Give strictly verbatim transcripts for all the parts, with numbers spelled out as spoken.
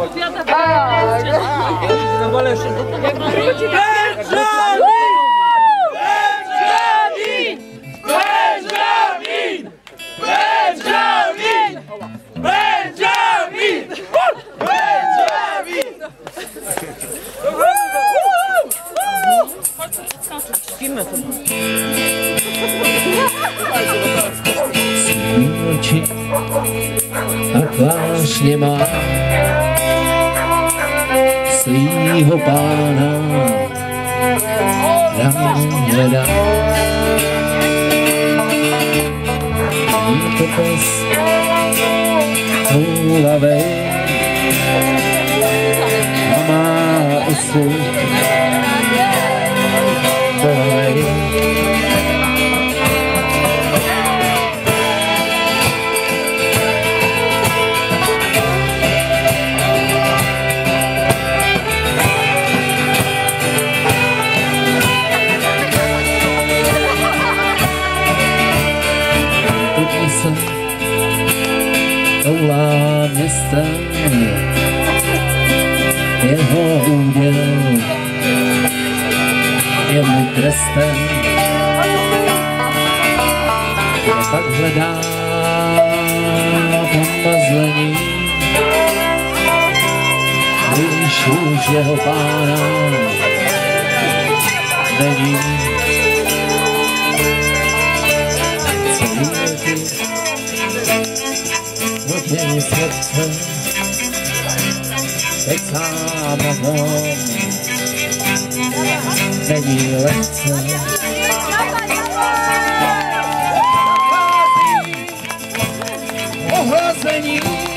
Oči a vášně má svýho pána ráno hledá. Je to pes toulavej a má osud bolavej. Toulá městem, jeho úděl je můj trestem. Pak hledá pomazlení, když už jeho pána není. Celý roky Vodnění srdce, teď sám na tom není lehce. Ohlazení,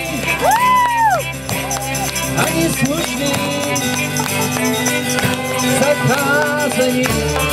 ani slušný zacházení.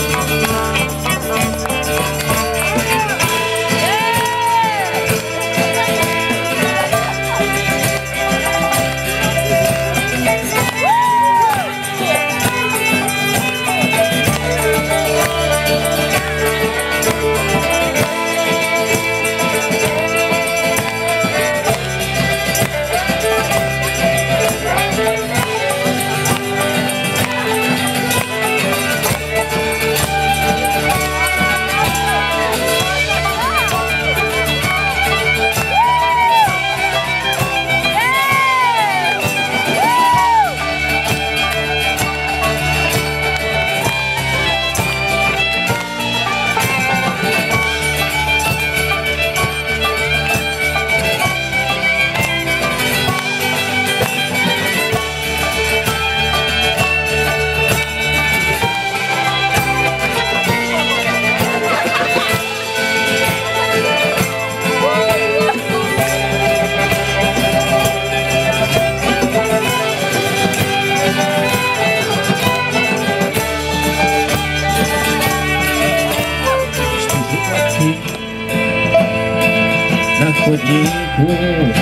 Na chodníku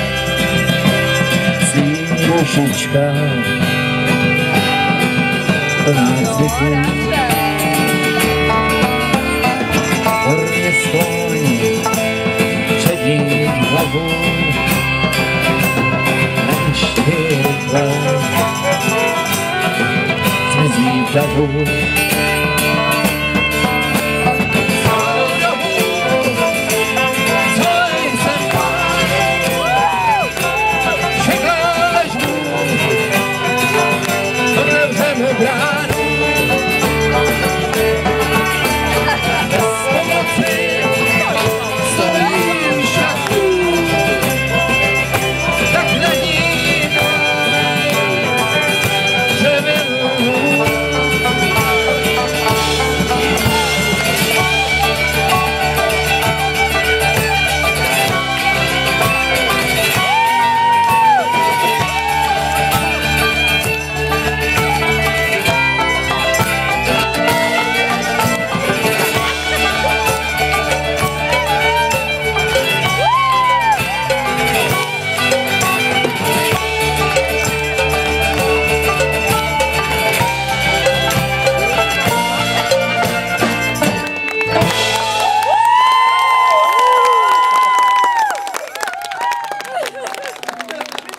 zní dušička plná zvyků. Horně stojí přední hlavu, ještě rychle zmizí v davu.